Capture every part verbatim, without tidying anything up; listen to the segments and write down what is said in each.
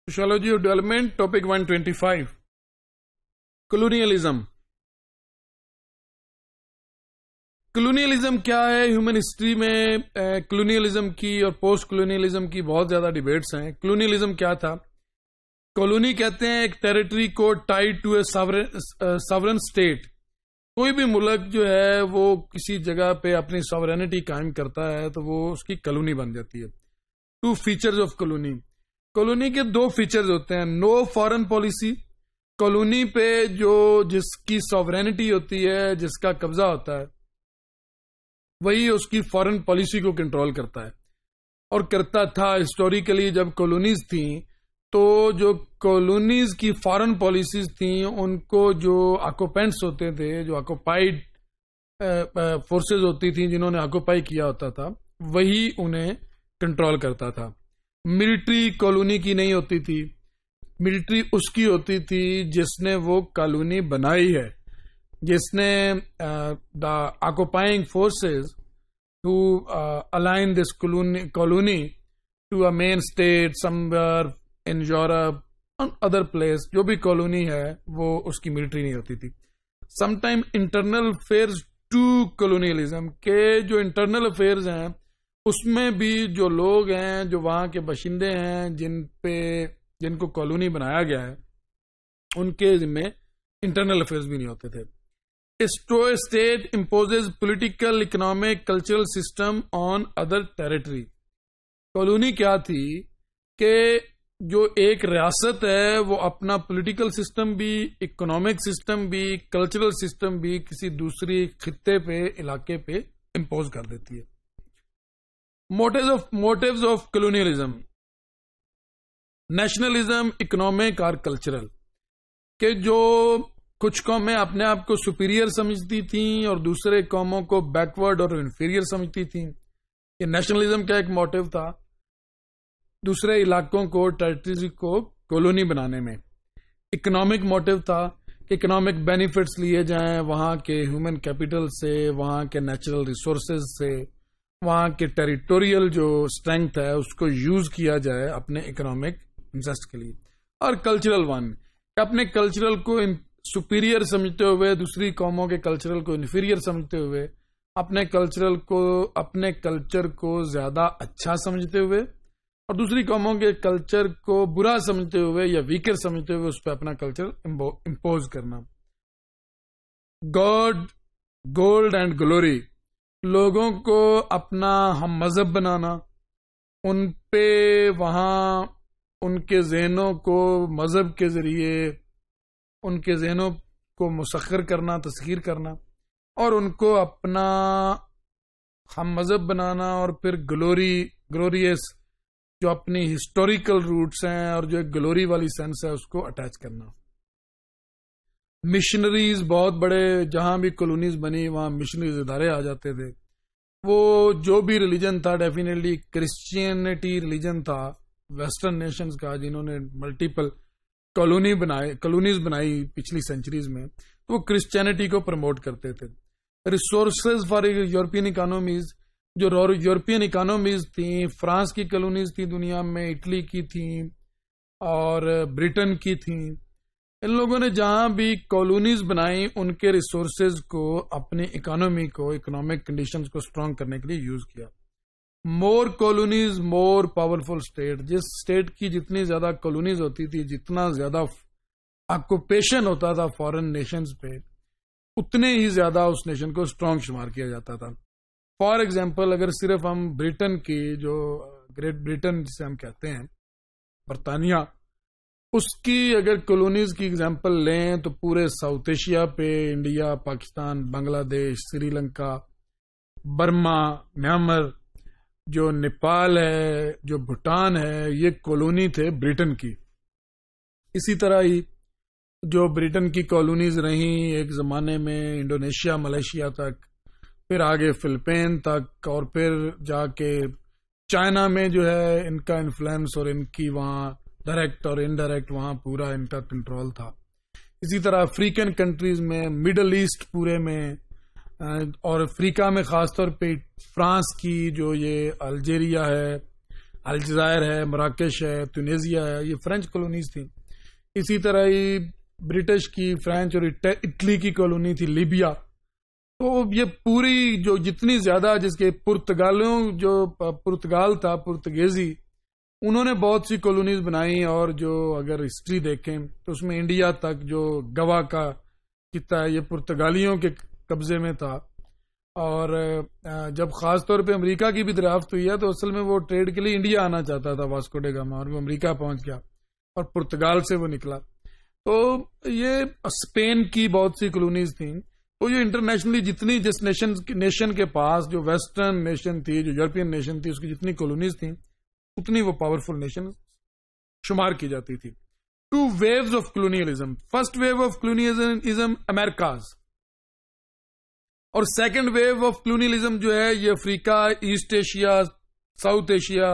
Sociology of Development, topic one twenty-five. Colonialism. Colonialism کیا ہے؟ Human history میں colonialism کی اور پوسٹ کلونیلزم کی بہت زیادہ ڈیبیٹس ہیں. کلونیلزم کیا تھا؟ کالونی کہتے ہیں ایک ٹیریٹری کو tied to a sovereign state. کوئی بھی ملک جو ہے وہ کسی جگہ پہ اپنی ساورینٹی قائم کرتا ہے تو وہ اس کی کالونی بن جاتی ہے. Two features of colony. Colony کے دو فیچرز ہوتے ہیں. نو فارن پالیسی. کالونی پہ جو جس کی ساورینٹی ہوتی ہے، جس کا قبضہ ہوتا ہے، وہی اس کی فارن پالیسی کو کنٹرول کرتا ہے اور کرتا تھا. ہسٹوریکلی جب کالونیز تھیں تو جو کالونیز کی فارن پالیسیز تھیں ان کو جو آکوپینٹس ہوتے تھے، جو آکوپائڈ فورسز ہوتی تھیں جنہوں نے آکوپائی کیا ہوتا تھا، وہی انہیں کنٹرول کرتا تھا. ملٹری کالونی کی نہیں ہوتی تھی. ملٹری اس کی ہوتی تھی جس نے وہ کالونی بنائی ہے، جس نے the occupying forces to align this colony to a main state some where in Europe other place. جو بھی کالونی ہے وہ اس کی ملٹری نہیں ہوتی تھی. Some time internal affairs to colonialism کے جو انٹرنل افیئرز ہیں اس میں بھی جو لوگ ہیں، جو وہاں کے باشندے ہیں، جن پہ جن کو کالونی بنایا گیا ہے، ان کے ذمے انٹرنل افیئرز بھی نہیں ہوتے تھے. State imposes political, economic, cultural system on other territory. Colony کیا تھی کہ جو ایک ریاست ہے وہ اپنا پولیٹیکل سسٹم بھی، اکنامک سسٹم بھی، کلچرل سسٹم بھی کسی دوسری خطے پہ، علاقے پہ امپوز کر دیتی ہے. Motives of motives of colonialism. Nationalism, economic اور کلچرل. کہ جو کچھ قومیں اپنے آپ کو سپیریئر سمجھتی تھیں اور دوسرے قوموں کو بیکورڈ اور انفیریئر سمجھتی تھیں. یہ نیشنلزم کا ایک موٹیو تھا، دوسرے علاقوں کو، ٹیریٹریز کو کالونی بنانے میں. اکنامک موٹیو تھا کہ اکنامک بینیفٹس لیے جائیں وہاں کے ہیومن کیپٹل سے، وہاں کے نیچرل ریسورسز سے، وہاں کے ٹیریٹوریل جو اسٹرینگتھ ہے اس کو یوز کیا جائے اپنے اکنامک انٹرسٹ کے لیے. اور کلچرل ون، اپنے کلچرل کو سپیریئر سمجھتے ہوئے، دوسری قوموں کے کلچرل کو انفیریئر سمجھتے ہوئے، اپنے کلچرل کو اپنے کلچر کو زیادہ اچھا سمجھتے ہوئے اور دوسری قوموں کے کلچر کو برا سمجھتے ہوئے یا ویکر سمجھتے ہوئے اس پہ اپنا کلچر امپوز کرنا. God, gold and glory. لوگوں کو اپنا ہم مذہب بنانا، ان پہ وہاں ان کے ذہنوں کو مذہب کے ذریعے ان کے ذہنوں کو مسخر کرنا، تسخیر کرنا، اور ان کو اپنا ہم مذہب بنانا، اور پھر گلوری، گلوریس جو اپنی ہسٹوریکل روٹس ہیں اور جو ایک گلوری والی سینس ہے اس کو اٹیچ کرنا. مشنریز، بہت بڑے جہاں بھی کالونیز بنی وہاں مشنریز ادارے آ جاتے تھے. وہ جو بھی ریلیجن تھا، ڈیفینیٹلی کرسچینٹی ریلیجن تھا ویسٹرن نیشنز کا، جنہوں نے ملٹیپل کالونی بنائے کالونیز بنائی پچھلی سینچریز میں، تو وہ کرسچینٹی کو پروموٹ کرتے تھے. ریسورسز فار یورپین اکانومیز، جو یورپین اکانومیز تھیں، فرانس کی کالونیز تھیں دنیا میں، اٹلی کی تھیں اور برٹن کی تھیں. ان لوگوں نے جہاں بھی کالونیز بنائی ان کے ریسورسز کو اپنی اکانومی کو، اکنامک کنڈیشنز کو اسٹرانگ کرنے کے لیے یوز کیا. More colonies more powerful state. جس اسٹیٹ کی جتنی زیادہ کالونیز ہوتی تھی، جتنا زیادہ آکوپیشن ہوتا تھا فارن نیشنز پہ، اتنے ہی زیادہ اس نیشن کو اسٹرانگ شمار کیا جاتا تھا. فار ایگزامپل، اگر صرف ہم برٹن کی، جو گریٹ برٹن جسے ہم کہتے ہیں، برطانیہ، اس کی اگر کالونیز کی ایگزامپل لیں تو پورے ساؤتھ ایشیا پہ، India, Pakistan, Bangladesh, Sri Lanka, Burma, Myanmar, جو نیپال ہے، جو بھوٹان ہے، یہ کالونی تھے برٹن کی. اسی طرح ہی جو برٹن کی کالونیز رہیں ایک زمانے میں انڈونیشیا، ملیشیا تک، پھر آگے فلپین تک، اور پھر جا کے چائنا میں جو ہے ان کا انفلوئنس اور ان کی وہاں ڈائریکٹ اور انڈائریکٹ وہاں پورا ان کا کنٹرول تھا. اسی طرح افریقن کنٹریز میں، مڈل ایسٹ پورے میں، اور افریقہ میں خاص طور پہ فرانس کی جو یہ الجیریا ہے، الجزائر ہے، مراکش ہے، تونیزیا ہے، یہ فرینچ کالونیز تھیں. اسی طرح ہی برٹش کی، فرینچ اور اٹلی کی کالونی تھی لیبیا. تو یہ پوری جو جتنی زیادہ جس کے پرتگالیوں جو پرتگال تھا پرتگیزی، انہوں نے بہت سی کالونیز بنائی. اور جو اگر ہسٹری دیکھیں تو اس میں انڈیا تک جو گوا کا خطہ ہے یہ پرتگالیوں کے قبضے میں تھا. اور جب خاص طور پہ امریکہ کی بھی دریافت ہوئی ہے تو اصل میں وہ ٹریڈ کے لیے انڈیا آنا چاہتا تھا واسکو ڈے گاما، اور وہ امریکہ پہنچ گیا اور پرتگال سے وہ نکلا. تو یہ اسپین کی بہت سی کالونیز تھیں. تو یہ انٹرنیشنلی جتنی جس نیشن نیشن کے پاس جو ویسٹرن نیشن تھی، جو یورپین نیشن تھی، اس کی جتنی کالونیز تھیں اتنی وہ پاورفل نیشن شمار کی جاتی تھی. Two waves of colonialism. First wave of colonialism Americas, اور سیکنڈ ویو آف کلونیلزم جو ہے یہ Africa, East Asia, South Asia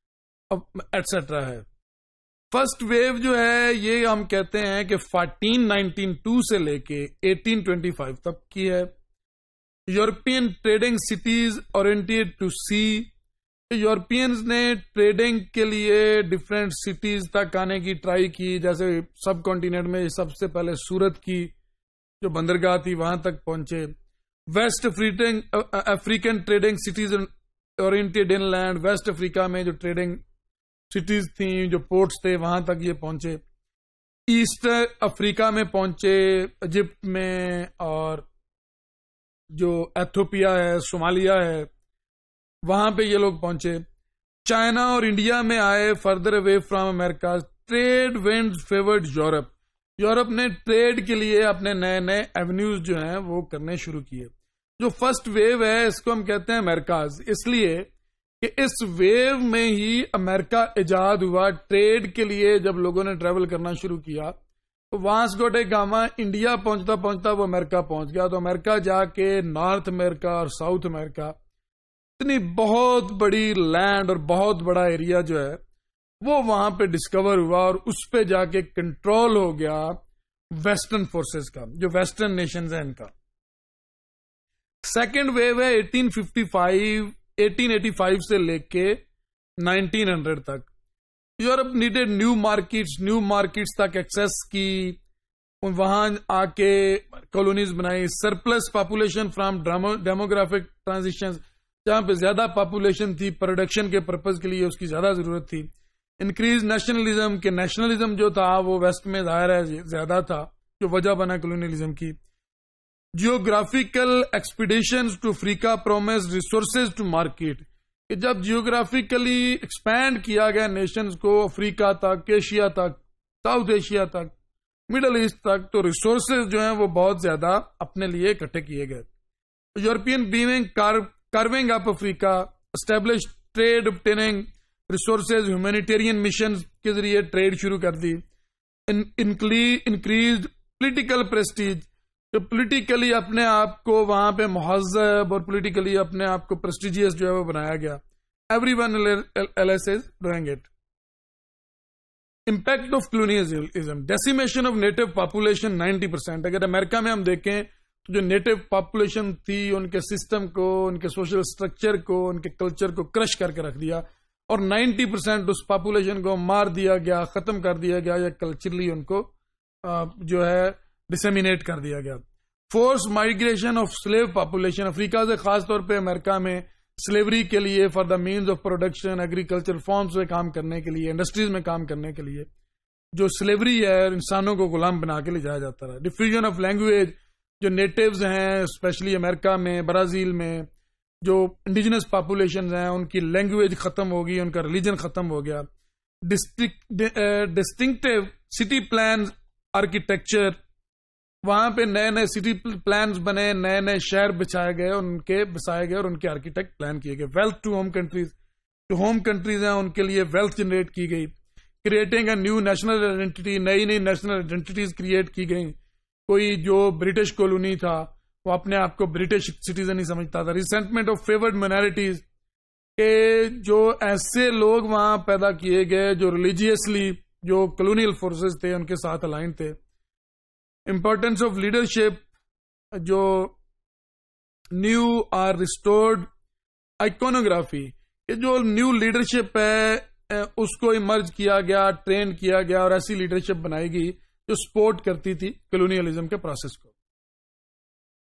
etcetera ہے. فرسٹ ویو جو ہے یہ ہم کہتے ہیں کہ فورٹین نائنٹین ٹو سے لے کے ایٹین ٹوینٹی فائیو تک کی ہے. European trading cities oriented to sea. Europeans نے ٹریڈنگ کے لیے ڈفرینٹ سٹیز تک آنے کی ٹرائی کی. جیسے سب کانٹیننٹ میں سب سے پہلے سورت کی جو بندرگاہ تھی وہاں تک پہنچے. West African trading cities oriented inland. West Africa میں جو ٹریڈنگ سٹیز تھیں، جو پورٹس تھے، وہاں تک یہ پہنچے. ایسٹ افریقہ میں پہنچے، ایجپٹ میں، اور جو ایتھوپیا ہے، صومالیہ ہے، وہاں پہ یہ لوگ پہنچے. چائنا اور انڈیا میں آئے further away from America. Trade wind favoured Europe. Europe نے ٹریڈ کے لیے اپنے نئے نئے ایونیوز جو ہیں وہ کرنے شروع کیے. جو فرسٹ ویو ہے اس کو ہم کہتے ہیں امریکاز، اس لیے کہ اس ویو میں ہی امریکہ ایجاد ہوا. ٹریڈ کے لیے جب لوگوں نے ٹریول کرنا شروع کیا تو واسکو ڈے گاما انڈیا پہنچتا پہنچتا وہ امریکہ پہنچ گیا. تو امریکہ جا کے نارتھ امریکہ اور ساؤتھ امریکہ اتنی بہت بڑی لینڈ اور بہت بڑا ایریا جو ہے وہ وہاں پہ ڈسکور ہوا، اور اس پہ جا کے کنٹرول ہو گیا ویسٹرن فورسز کا، جو ویسٹرن نیشنز ہیں ان کا. سیکنڈ ویو ہے eighteen fifty five eighteen eighty five سے لے کے نائنٹین ہنڈریڈ تک. Europe needed new markets new markets تک ایکسیس کی، وہاں آ کے کالونیز بنائی. Surplus population from demographic transition, جہاں پہ زیادہ پاپولیشن تھی پروڈکشن کے پرپز کے لیے اس کی زیادہ ضرورت تھی. انکریز نیشنلزم، کہ نیشنلزم جو تھا وہ ویسٹ میں ظاہر ہے زیادہ تھا، جو وجہ بنا کلونیلزم کی. Geographical expeditions to Africa promise resources to market, کہ جب جیوگرافیکلی ایکسپینڈ کیا گیا نیشنز کو افریقہ تک، ایشیا تک، ساؤتھ ایشیا تک، مڈل ایسٹ تک، تو ریسورسز جو ہیں وہ بہت زیادہ اپنے لیے اکٹھے کیے گئے. European beaming carving up Africa, establish trade obtaining resources, humanitarian mission کے ذریعے ٹریڈ شروع کر دی. انکریزڈ پولیٹیکل پریسٹیج، جو پولیٹیکلی اپنے آپ کو وہاں پہ مہذب اور پولیٹیکلی اپنے آپ کو پریسٹیجیس جو ہے وہ بنایا گیا. Every one else is doing it. Impact of colonialism, decimation of native population ninety percent. اگر امریکہ میں ہم دیکھیں تو جو نیٹو پاپولیشن تھی ان کے سسٹم کو، ان کے سوشل اسٹرکچر کو، ان کے کلچر کو کرش کر کے رکھ دیا، اور نائنٹی پرسینٹ اس پاپولیشن کو مار دیا گیا، ختم کر دیا گیا، یا کلچرلی ان کو جو ہے ڈسیمینیٹ کر دیا گیا. Force migration of slave population, Africa سے خاص طور پہ امریکہ میں سلیوری کے لیے، for the means of production, agriculture farms میں کام کرنے کے لیے، انڈسٹریز میں کام کرنے کے لیے جو سلیوری ہے انسانوں کو غلام بنا کے لے جایا جاتا رہا. ڈفیوژن آف لینگویج، جو نیٹیوز ہیں اسپیشلی امریکہ میں، برازیل میں، جو انڈیجنس پاپولیشنز ہیں ان کی لینگویج ختم ہو گئی، ان کا ریلیجن ختم ہو گیا. ڈسٹنکٹیو سٹی پلانز آرکیٹیکچر، وہاں پہ نئے نئے سٹی پلانز بنے، نئے نئے شہر بچائے گئے، ان کے بسائے گئے اور ان کے آرکیٹیکٹ پلان کیے گئے. ویلتھ ٹو ہوم کنٹریز، جو ہوم کنٹریز ہیں ان کے لیے ویلتھ جنریٹ کی گئی. Creating a new national identity, نئی نئی نیشنل آئیڈینٹیز کریٹ کی گئی. کوئی جو برٹش کالونی تھا وہ اپنے آپ کو برٹش سٹیزن ہی سمجھتا تھا. ریسنٹمنٹ آف فیورڈ مائنارٹیز، کہ جو ایسے لوگ وہاں پیدا کیے گئے جو ریلیجیسلی جو کلونیل فورسز تھے ان کے ساتھ الائن تھے. امپورٹینس آف لیڈرشپ، جو نیو آر ریسٹورڈ آئیکونوگرافی، کہ جو نیو لیڈرشپ ہے اس کو ایمرج کیا گیا، ٹرین کیا گیا اور ایسی لیڈرشپ بنائی گئی جو سپورٹ کرتی تھی کلونیلزم کے پروسیس کو.